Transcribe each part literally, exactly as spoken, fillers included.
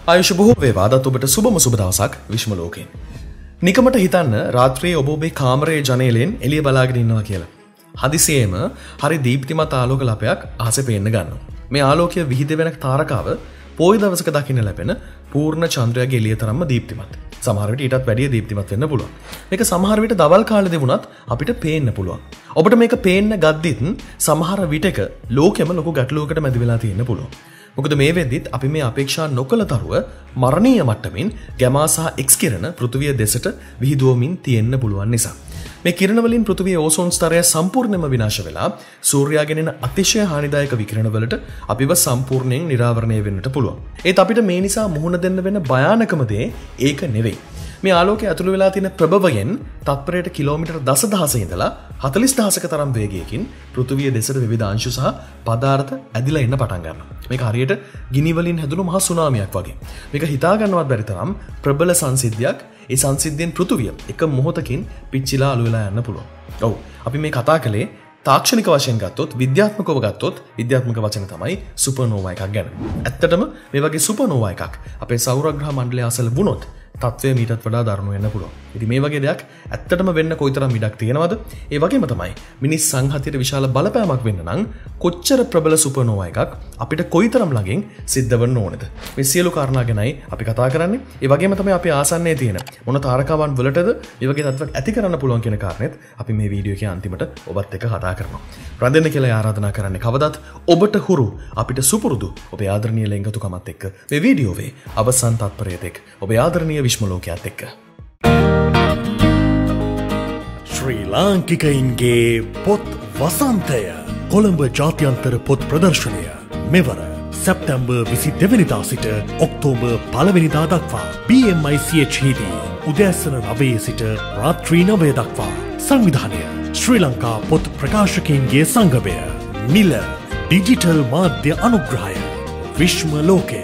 ආයුෂ බොහෝ වේවා. අදත් ඔබට සුබම සුබ දවසක් විශ්ම ලෝකයෙන්. නිකමට හිතන්න රාත්‍රියේ ඔබ ඔබේ කාමරයේ ජනේලෙන් එළිය බලාගෙන ඉන්නවා කියලා. හදිසියෙම හරි දීප්තිමත් ආලෝක ලපයක් අහසේ පේන්න ගන්නවා. මේ ආලෝකය විහිද වෙන තාරකාව පොයි දවසක දකින්න ලැබෙන පූර්ණ චන්ද්‍රයාගේ එළිය තරම්ම දීප්තිමත්. සමහර විට ඊටත් වැඩිය දීප්තිමත් වෙන්න පුළුවන්. මේක සමහර විට දවල් කාලෙදී වුණත් අපිට පේන්න පුළුවන්. ඔබට මේක පේන්න ගද්දිත් සමහර විටක ලෝකෙම ලොකු ගැටලුවකට මැදි වෙලා තියෙන්න පුළුවන්. මොකද මේ වෙද්දිත් අපි මේ අපේක්ෂා නොකළ තරුව මරණීය මට්ටමින් ගැමා සහ එක්ස් කිරණ පෘථිවිය දෙසට විහිදුවමින් තියෙන්න පුළුවන් නිසා. මේ කිරණ වලින් පෘථිවියේ ඕසෝන් ස්තරය සම්පූර්ණයෙන්ම විනාශ වෙලා සූර්යාගෙන් එන අතිශය හානිදායක විකිරණ වලට අපිව සම්පූර්ණයෙන් නිරාවරණය වෙන්නට පුළුවන්. ඒත් අපිට මේ නිසා මුහුණ දෙන්න වෙන භයානකම දේ ඒක නෙවෙයි. මේ ආලෝකය ඇතුළු වෙලා තියෙන ප්‍රභවයෙන් තත්පරයට කිලෝමීටර් දසදහසක ඉඳලා හතළිස් දහසක තරම් වේගයකින් පෘථිවිය දෙසට විවිධ අංශු සහ පදාර්ථ ඇදිලා එන්න පටන් ගන්නවා. මේක හරියට ගිනි වලින් හැදුණු මහා සුනාමියක් වගේ. මේක හිතා ගන්නවත් බැරි තරම් ප්‍රබල සංසිද්ධියක්. ඒ සංසිද්ධියෙන් පෘථිවිය එක මොහොතකින් පිච්චිලා අළු වෙලා යන්න පුළුවන්. ඔව් අපි මේ කතා කළේ තාක්ෂණික වශයෙන් ගත්තොත් විද්‍යාත්මකව ගත්තොත් විද්‍යාත්මක වචන තමයි සුපර්නෝවා එකක් ගැන. ඇත්තටම මේ වගේ සුපර්නෝවා එකක් අපේ සෞරග්‍රහ මණ්ඩලය අසල වුණොත් තත්ත්වය මීටත් වඩා දරුණු වෙන්න පුළුවන්. ඉතින් මේ වගේ දෙයක් ඇත්තටම වෙන්න කොයිතරම් ඉඩක් තියෙනවද? ඒ වගේම තමයි මිනිස් සංහතියට විශාල බලපෑමක් වෙන්න නම් කොච්චර ප්‍රබල සුපර්නෝවා එකක් අපිට කොයිතරම් ළඟින් සිද්ධ වෙන්න ඕනද? මේ සියලු කාරණා ගැනයි අපි කතා කරන්නේ. ඒ වගේම තමයි අපි ආසන්නයේ තියෙන මොන තාරකාවන් වලටද මේ වගේ තත්ත්වයක් ඇති කරන්න පුළුවන් කියන කාරණෙත් අපි මේ වීඩියෝ එකේ අන්තිමට ඔබත් එක්ක කතා කරනවා. රැඳෙන්න කියලා ආරාධනා කරන්නේ කවදත් ඔබට හුරු අපිට සුපුරුදු ඔබේ ආදරණීය ලෙන්ගතුකමත් එක්ක මේ වීඩියෝවේ අවසන් තත්පරයේත් එක්ක ඔබේ ආදරණීය විශ්ම ලෝකයේත් එක්ක ශ්‍රී ලාංකිකයින්ගේ පොත් වසන්තය කොළඹ ජාත්‍යන්තර පොත් ප්‍රදර්ශනය මෙවර සැප්තැම්බර් විසි දෙවැනිදා සිට ඔක්තෝබර් පළවෙනිදා දක්වා බී එම් අයි සී එච් හිදී උදෑසන නවයේ සිට රාත්‍රී නවය දක්වා සංවිධානය ශ්‍රී ලංකා පොත් ප්‍රකාශකයින්ගේ සංගමය නිල ඩිජිටල් මාධ්‍ය අනුග්‍රහය විශ්ම ලෝකය.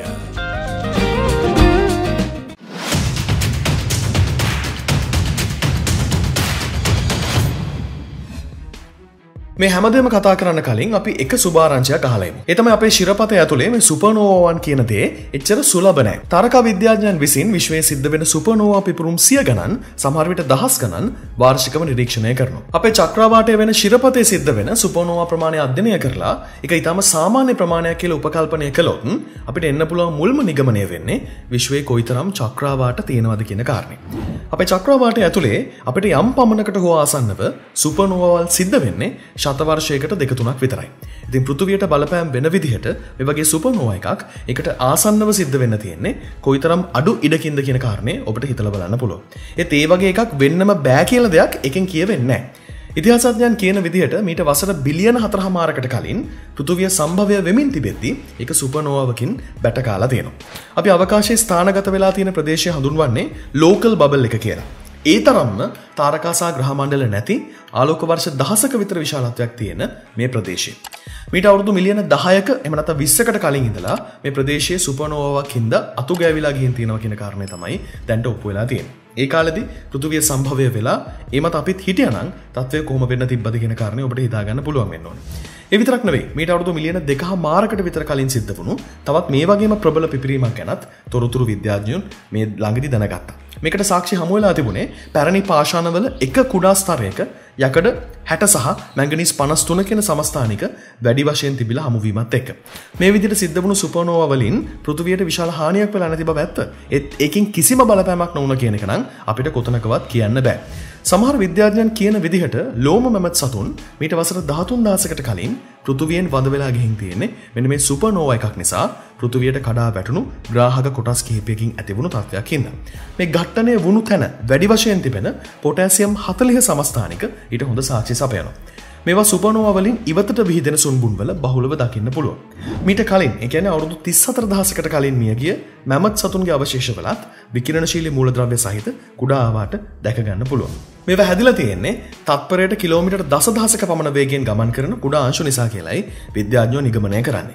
මේ හැමදේම කතා කරන්න කලින් අපි එක සුභාරංචියක් අහලා ඉමු. ඒ තමයි අපේ ශිරපතේ ඇතුලේ මේ සුපර්නෝවාවන් කියන දේ එච්චර සුලභ නැහැ. තාරකා විද්‍යාඥයන් විසින් විශ්වයේ සිද්ධ වෙන සුපර්නෝවා පිපුරුම් සිය ගණන්, සමහර විට දහස් ගණන් වාර්ෂිකව නිරීක්ෂණය කරනවා. අපේ චක්‍රාවාටයේ වෙන ශිරපතේ සිද්ධ වෙන සුපර්නෝවා ප්‍රමාණය අධ්‍යයනය කරලා ඒක ඊටම සාමාන්‍ය ප්‍රමාණයක් කියලා උපකල්පනය කළොත් අපිට එන්න පුළුවන් මුල්ම නිගමනය වෙන්නේ විශ්වයේ කොයිතරම් චක්‍රාවාට තියෙනවද කියන කාරණේ. අපේ චක්‍රාවාටයේ ඇතුලේ අපිට යම් පමණකට හෝ ආසන්නව සුපර්නෝවාවල් සිද්ධ වෙන්නේ ශතවර්ෂයකට දෙක තුනක් විතරයි. ඉතින් පෘථිවියට බලපෑම් වෙන විදිහට මේ වගේ සුපර්නෝවා එකක් එකට ආසන්නව සිද්ධ වෙන්න තියෙන්නේ කොයිතරම් අඩු ඉඩකින්ද කියන කාරණේ ඔබට හිතලා බලන්න පුළුවන්. ඒත් ඒ වගේ එකක් වෙන්නම බෑ කියලා දෙයක් එකෙන් කියවෙන්නේ නැහැ. ඉතිහාසඥයන් කියන විදිහට මීට වසර බිලියන හතරමාරකට කලින් පෘථිවිය සම්භවය වෙමින් තිබෙද්දී ඒක සුපර්නෝවාවකින් බැට කාලා තියෙනවා. අපි අවකාශයේ ස්ථානගත වෙලා තියෙන ප්‍රදේශය හඳුන්වන්නේ ලෝකල් බබල් එක කියලා. ඒ තරම්ම තාරකා සහ ග්‍රහ මණ්ඩල නැති ආලෝක වර්ෂ දහසක විතර විශාලත්වයක් තියෙන මේ ප්‍රදේශය. මීට අවුරුදු මිලියන දහයක එහෙම නැත්නම් විස්සකට කලින් ඉඳලා මේ ප්‍රදේශයේ සුපර්නෝවාවක් හින්දා අතු ගෑවිලා ගිහින් තියෙනවා කියන කාරණේ තමයි දැන්ට ඔප්පු වෙලා තියෙන්නේ. ඒ කාලෙදී පෘථිවිය සම්භවය වෙලා ඒ මත අපිත් හිටියානම් තත්ත්වය කොහොම වෙන්න තිබ්බද කියන කාරණේ ඔබට හිතා ගන්න පුළුවන් වෙන්න ඕනේ. ඒ විතරක් නෙවෙයි මීට අවුරුදු මිලියන දෙකමාරකට විතර කලින් සිද්ධ වුණු තවත් මේ වගේම ප්‍රබල පිපිරීමක් ගැනත් තොරතුරු විද්‍යාඥයන් මේ ළඟදී දැනගත්තා. මේකට සාක්ෂි හමු වෙලා තිබුණේ පැරණි පාෂාණවල එක කුඩා ස්තරයක යකඩ හැට සහ මැංගනීස් පනස් තුන කියන සමස්ථානික වැඩි වශයෙන් තිබිලා හමු වීමත් එක්ක. මේ විදිහට සිද්ධ වුණු සුපර්නෝවා වලින් පෘථිවියට විශාල හානියක් වෙලා නැති බව ඇත්ත. ඒත් ඒකෙන් කිසිම බලපෑමක් නොවුන කියන එක නම් අපිට කොතනකවත් කියන්න බෑ. සමහර විද්‍යාඥයන් කියන විදිහට ලෝම මැමත් සතුන් මීට වසර දහතුන් දහසකට කලින් පෘථිවියෙන් වඳ වෙලා ගිහින් තියෙන්නේ මෙන්න මේ සුපර්නෝවා එකක් නිසා පෘථිවියට කඩා වැටුණු ග්‍රාහක කොටස් කිහිපයකින් ඇතිවුණු තත්ත්වයක් හින්දා. මේ ඝට්ටනය වුණු තැන වැඩි වශයෙන් තිබෙන පොටෑසියම් හතළිහ සමස්ථානික ඊට හොඳ සාක්ෂි සපයනවා. මේවා සුපර්නෝවා වලින් ඉවතට විහිදෙන සුන්බුන් වල බහුලව දකින්න පුළුවන්. මීට කලින් ඒ කියන්නේ අවුරුදු තිස් හතර දහසකට කලින් මිය ගිය මැමත් සතුන්ගේ අවශේෂ වලත් විකිරණශීලී මූලද්‍රව්‍ය සහිත කුඩා ආවාට දැක ගන්න පුළුවන්. මේවා හැදිලා තියෙන්නේ තත්පරයට කිලෝමීටර් දසදහසක පමණ වේගයෙන් ගමන් කරන කුඩා අංශු නිසා කියලායි විද්‍යාඥයෝ නිගමනය කරන්නේ.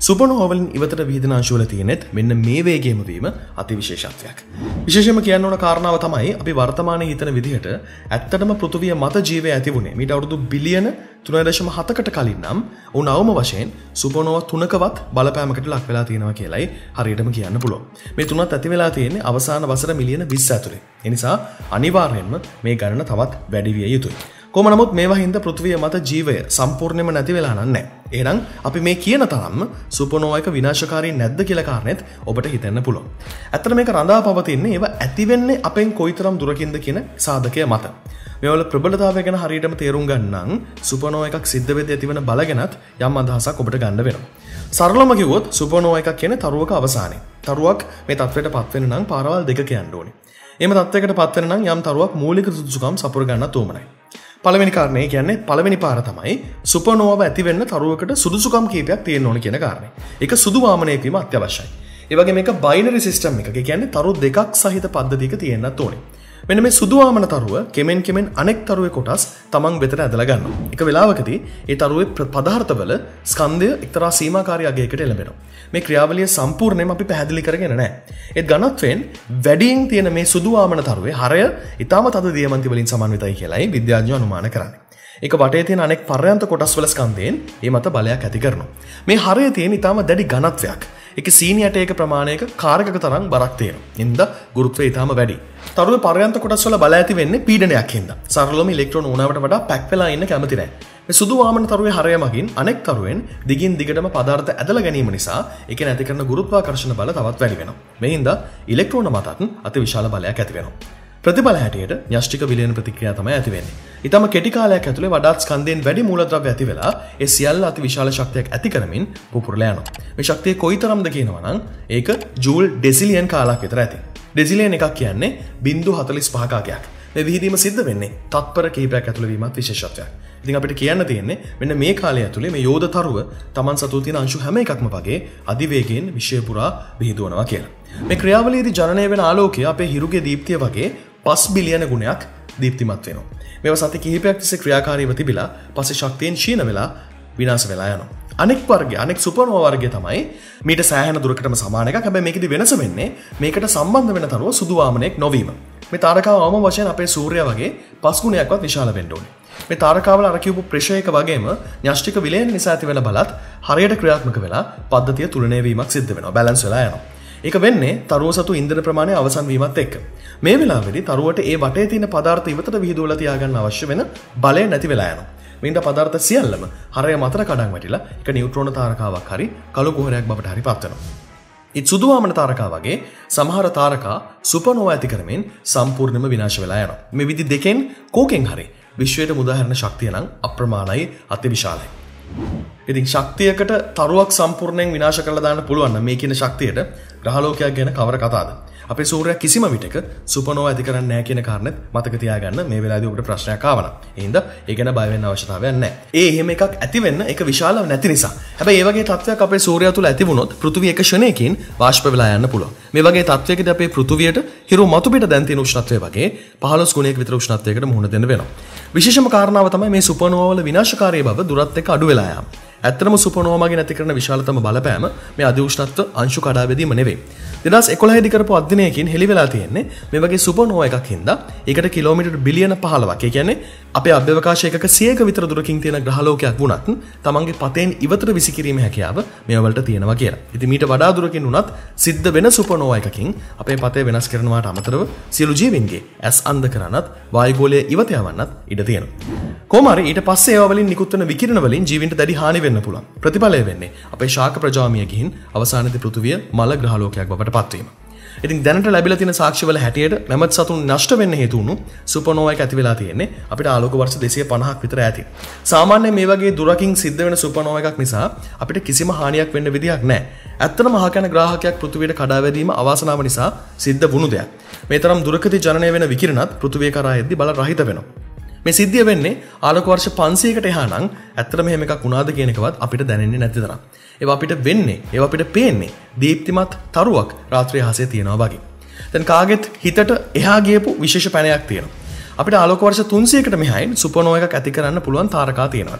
සුපර්නෝවා වලින් ඉවතට විහිදෙන අංශු වල තියෙනෙත් මෙන්න මේ වේගයම වීම අති විශේෂත්වයක්. විශේෂයෙන්ම කියන්න ඕන කාරණාව තමයි අපි වර්තමානයේ හිතන විදිහට ඇත්තටම පෘථුවිය මත ජීවය ඇති වුණේ මීට අවුරුදු බිලියන තුන දශම හතකට කලින් නම් උන් අවම වශයෙන් සුපර්නෝවා තුනකවත් බලපෑමකට ලක් වෙලා තියෙනවා කියලායි හරියටම කියන්න පුළුවන්. මේ තුනත් ඇති වෙලා තියෙන්නේ අවසාන වසර මිලියන විස්ස ඇතුලේ. ඒ නිසා අනිවාර්යයෙන්ම මේ ගණන තවත් වැඩි විය යුතුයි. කොහොම නමුත් මේවා හින්දා පෘථිවිය මත ජීවය සම්පූර්ණයෙන්ම නැති වෙලා නැහැ. එහෙනම් අපි මේ කියන තරම්ම සුපර්නෝවා එක විනාශකාරී නැද්ද කියලා කාරණෙත් ඔබට හිතෙන්න පුළුවන්. ඇත්තට මේක රඳා පවතින්නේ ඒවා ඇති වෙන්නේ අපෙන් කොයිතරම් දුරකින්ද කියන සාධකය මත. මේවල ප්‍රබලතාවය ගැන හරියටම තේරුම් ගන්න නම් සුපර්නෝවා එකක් සිද්ධ වෙද්දී ඇතිවන බල ගැනත් යම් අදහසක් ඔබට ගන්න වෙනවා. සරලවම කිව්වොත් සුපර්නෝවා එකක් කියන්නේ තරුවක අවසානය. තරුවක් මේ තත්ත්වයට පත් වෙන්න නම් පාරවල් දෙකක යන්න ඕනේ. එහෙම තත්ත්වයකට පත් වෙන්න නම් යම් තරුවක් මූලික සුදුසුකම් සපුර ගන්නත් ඕමනයි. පළවෙනි කාරණේ කියන්නේ පළවෙනි පාර තමයි සුපර්නෝවා ඇති වෙන්න තරුවකට සුදුසුකම් කීපයක් තියෙන්න ඕන කියන කාරණේ. ඒක සුදු වාමනයක වීම අත්‍යවශ්‍යයි. ඒ වගේම මේක බයිනරි සිස්ටම් එකක. ඒ කියන්නේ තරු දෙකක් සහිත පද්ධතියක තියෙන්නත් ඕනේ. මෙන්න මේ සුදු වාමන තරුව කෙමෙන් කෙමෙන් අනෙක් තරුවේ කොටස් තමන් වෙතට ඇදලා ගන්නවා. එක වෙලාවකදී ඒ තරුවේ පදාර්ථවල ස්කන්ධය එක්තරා සීමාකාරී අගයකට එළඹෙනවා. මේ ක්‍රියාවලිය සම්පූර්ණයෙන්ම අපි පැහැදිලි කරගෙන නැහැ. ඒත් ඝනත්වයෙන් වැඩියෙන් තියෙන මේ සුදු වාමන තරුවේ හරය ඊටම තද දියමන්ති වලින් සමන්විතයි කියලායි විද්‍යාඥයෝ අනුමාන කරන්නේ. ඒක වටේ තියෙන අනෙක් පර්යන්ත කොටස් වල ස්කන්ධයෙන් මේ මත බලයක් ඇති කරනවා. මේ හරය තියෙන ඊටම දැඩි ඝනත්වයක්. ඒක සීනි ඇටයක ප්‍රමාණයක කාරකක තරම් බරක් තියෙනවා. හින්දා ගුරුත්වය ඊටම වැඩි. තරුවේ පර්යන්ත කොටස් වල බල ඇති වෙන්නේ පීඩනයක් හින්දා. සරලවම ඉලෙක්ට්‍රෝන උණාවට වඩා පැක් වෙලා ඉන්න කැමති නැහැ. මේ සුදු වාමන තරුවේ හරය මගින් අනෙක් තරුවෙන් දිගින් දිගටම පදාර්ථ ඇදලා ගැනීම නිසා ඒක නැති කරන ගුරුත්වාකර්ෂණ බල තවත් වැඩි වෙනවා. මේ හින්දා ඉලෙක්ට්‍රෝන මතත් අති විශාල බලයක් ඇති වෙනවා. ප්‍රතිබල හැටියට න්‍යෂ්ටික විලයන ප්‍රතික්‍රියා තමයි ඇති වෙන්නේ. ඊටම කෙටි කාලයක් ඇතුලේ වඩාත් ස්කන්ධයෙන් වැඩි මූලද්‍රව්‍ය ඇති වෙලා ඒ සියල්ල අති විශාල ශක්තියක් ඇති කරමින් පුපුරලා යනවා. මේ ශක්තිය කොයිතරම්ද කියනවා නම් ඒක ජූල් ඩෙසිලියන් කාලයක් විතර ඇති. ඩෙසිලියන් එකක් කියන්නේ බිංදු හතළිස් පහක අගයක්. මේ විහිදීම සිද්ධ වෙන්නේ තත්පර කිහිපයක් ඇතුළේ වීමත් විශේෂත්වයක්. ඉතින් අපිට කියන්න තියෙන්නේ මෙන්න මේ කාලය ඇතුලේ මේ යෝධ තරුව Taman සතු තියෙන අංශු හැම එකක්ම වගේ අධිවේගයෙන් විශ්වය පුරා විහිදුවනවා කියලා. මේ ක්‍රියාවලියේදී ජනනය වෙන ආලෝකය අපේ හිරුගේ දීප්තිය වගේ පස් බිලියන ගුණයක් දීප්තිමත් වෙනවා. මේවා සති කිහිපයක් තිස්සේ ක්‍රියාකාරීව තිබිලා පස්සේ ශක්තියෙන් ක්ෂීණ වෙලා විනාශ වෙලා යනවා. අනෙක් වර්ගය අනෙක් සුපර්නෝවා වර්ගය තමයි මීට සෑහෙන දුරකටම සමාන එකක්. හැබැයි මේකෙදි වෙනස වෙන්නේ මේකට සම්බන්ධ වෙන තරුව සුදු වාමනයක් නොවීම. මේ තාරකාව අවම වශයෙන් අපේ සූර්යයා වගේ පස් ගුණයක්වත් විශාල වෙන්න ඕනේ. මේ තාරකාවල අර කියපු ප්‍රෙෂර් එක වගේම න්‍යෂ්ටික විලයන නිසා ඇති වෙන බලත් හරියට ක්‍රියාත්මක වෙලා පද්ධතිය තුලනය වීමක් සිද්ධ වෙනවා. බැලන්ස් වෙලා යනවා. ඒක වෙන්නේ තරුව සතු ඉන්ධන ප්‍රමාණය අවසන් වීමත් එක්ක. මේ වෙලාවේදී තරුවට ඒ වටේ තියෙන පදාර්ථ ඉවතට විහිදුවලා තියාගන්න අවශ්‍ය වෙන බලය නැති වෙලා යනවා. මේන්ට පදාර්ථ සියල්ලම හරය මතර කඩන් වැටිලා එක නියුට්‍රෝන තාරකාවක් හරි කළු කුහරයක් බවට හරි පත් වෙනවා. ඒ සුදු වාමන තාරකා වගේ සමහර තාරකා සුපර්නෝවා ඇති කරමින් සම්පූර්ණයෙන්ම විනාශ වෙලා යනවා. මේ විදි දෙකෙන් කෝකෙන් හරි විශ්වයට මුදාහැරෙන ශක්තිය නම් අප්‍රමාණයි අතිවිශාලයි. ඉතින් ශක්තියකට තරුවක් සම්පූර්ණයෙන් විනාශ කරලා දාන්න පුළුවන් නම් මේ කියන ශක්තියට ග්‍රහලෝකයක් ගැන කවර කතාවද? අපේ සූර්යයා කිසිම විටක සුපර්නෝවා ඇති කරන්නේ නැහැ කියන කාරණෙත් මතක තියාගන්න මේ වෙලාවේදී ඔබට ප්‍රශ්නයක් ආවනම්. ඒ හින්දා ඒ ගැන බය වෙන්න අවශ්‍යතාවයක් නැහැ. ඒ එහෙම එකක් ඇති වෙන්න ඒක විශාල නැති නිසා. හැබැයි ඒ වගේ තත්ත්වයක් අපේ සූර්යයා තුල ඇති වුණොත් පෘථිවිය එක ක්ෂණයකින් වාෂ්ප වෙලා යන්න පුළුවන්. මේ වගේ තත්ත්වයකදී අපේ පෘථිවියට හිරු මතු පිට දැන් තියෙන උෂ්ණත්වය වගේ පහළොස් ගුණයක විතර උෂ්ණත්වයකට මුහුණ දෙන්න වෙනවා. විශේෂම කාරණාව තමයි මේ සුපර්නෝවා වල විනාශකාරී බව දුරත් එක්ක අඩු වෙලා යාම. ඇත්තටම සුපර්නෝවා මගින් ඇති කරන විශාලතම බලපෑම මේ අධි උෂ්ණත්ව අංශු කඩා වැදීම නෙවෙයි. දෙදහස් එකොළහ දී කරපු අධ්‍යයනයකින් හෙළි වෙලා තියෙන්නේ මේ වගේ සුපර්නෝවා එකක් හින්දා ඒකට කිලෝමීටර් බිලියන පහළොවක්. ඒ කියන්නේ අපේ අභ්‍යවකාශ එකක සියයක විතර දුරකින් තියෙන ග්‍රහලෝකයක් වුණත් තමන්ගේ පතෙන් ඉවතට විසිකිරීමේ හැකියාව මේවා වලට තියෙනවා කියලා. ඉතින් මීට වඩා දුරකින් වුණත් සිද්ධ වෙන සුපර්නෝවා එකකින් අපේ පතේ වෙනස් කරනවාට අමතරව සියලු ජීවීන්ගේ ඇස් අන්ධ කරනත් වායුගෝලයේ ඉවත යවන්නත් ඉඩ තියෙනවා. කොහොම හරි ඊට පස්සේ ඒවා වලින් නිකුත් වෙන විකිරණ වලින් ජීවීන්ට දැඩි හානි වෙන්න පුළුවන්. ප්‍රතිඵලය වෙන්නේ අපේ ශාක ප්‍රජාමිය ගිහින් අවසානයේදී පෘථුවිය මල ග්‍රහලෝකයක් බවට පත් වීම. ඉතින් දැනට ලැබිලා තියෙන සාක්ෂිවල හැටියට නැමැත් සතුන් නෂ්ට වෙන්න හේතු වුණු සුපර්නෝවා එක ඇති වෙලා තියෙන්නේ අපිට ආලෝක වර්ෂ දෙසිය පනහක් විතර ඈතින්. සාමාන්‍යයෙන් මේ වගේ දුරකින් සිද්ධ වෙන සුපර්නෝවා එකක් නිසා අපිට කිසිම හානියක් වෙන්න විදියක් නැහැ. ඇත්තටම මහකැන ග්‍රාහකයක් පෘථුවියට කඩා වැදීම අවාසනාව නිසා සිද්ධ වුණු දෙයක්. මේ තරම් දුරකදී ජනනය වෙන විකිරණත් පෘථුවිය කරා එද්දී බල රහිත වෙනවා. මේ සිද්ධිය වෙන්නේ ආලෝක වර්ෂ පන්සීයකට එහා නම් ඇත්තටම මෙහෙම එකක් වුණාද කියන එකවත් අපිට දැනෙන්නේ නැති තරම්. ඒවා අපිට වෙන්නේ, ඒවා අපිට පේන්නේ දීප්තිමත් තරුවක් රාත්‍රියේ හසේ තියනවා වගේ. දැන් කාගෙත් හිතට එහා ගියපු විශේෂ පැනයක් තියෙනවා. අපිට ආලෝක වර්ෂ තුන්සීයකට මෙහායින් සුපර්නෝවා එකක් ඇති කරන්න පුළුවන් තාරකා තියෙනවා.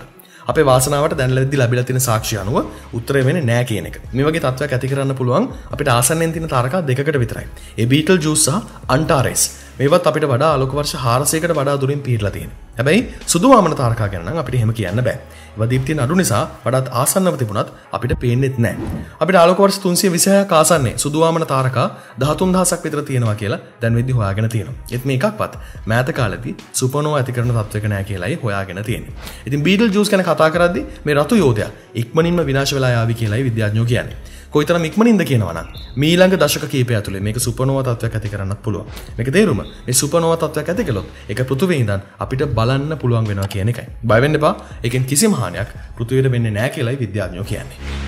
අපේ වාසනාවට දැන් ලැබිලා ලැබිලා තියෙන සාක්ෂි අනුව උත්තරය වෙන්නේ නෑ කියන එක. මේ වගේ තත්ත්වයක් ඇති කරන්න පුළුවන් අපිට ආසන්නෙන් තියෙන තාරකා දෙකකට විතරයි. ඒ බීටල් ජූස් සහ අන්ටාරෙස්. මේවත් අපිට වඩා ආලෝක වර්ෂ හාරසියයකට වඩා දුරින් පීරලා තියෙනවා. හැබැයි සුදු වාමන තාරකා ගැන නම් අපිට එහෙම කියන්න බෑ. ඒවා දීප්තිය අඩු නිසා වඩාත් ආසන්නව තිබුණත් අපිට පේන්නේත් නැහැ. අපිට ආලෝක වර්ෂ තුන්සිය විසිහයක් ආසන්නයේ සුදු වාමන තාරකා දහතුන් දහසක් විතර තියෙනවා කියලා දැන් වෙද්දි හොයාගෙන තියෙනවා. ඒත් මේ එකක්වත් මෑත කාලෙදී සුපර්නෝවා ඇති කරන තත්වයක නැහැ කියලායි හොයාගෙන තියෙන්නේ. ඉතින් බීටල් ජූස් ගැන කතා කරද්දී මේ රතු යෝධයා ඉක්මනින්ම විනාශ වෙලා යාවි කියලායි විද්‍යාඥයෝ කියන්නේ. කොයිතරම් ඉක්මනින්ද කියනවා නම් මීළඟ දශක කිහිපය ඇතුලේ මේක සුපර්නෝවා තත්වයක් ඇති කරන්නත් පුළුවන්. මේක තේරුම මේ සුපර්නෝවා තත්වයක් ඇති කළොත් ඒක පෘථිවියේ ඉඳන් අපිට බලන්න පුළුවන් වෙනවා කියන එකයි. බය වෙන්න එපා. ඒකෙන් කිසිම හානියක් පෘථිවියට වෙන්නේ නැහැ කියලායි විද්‍යාඥයෝ කියන්නේ.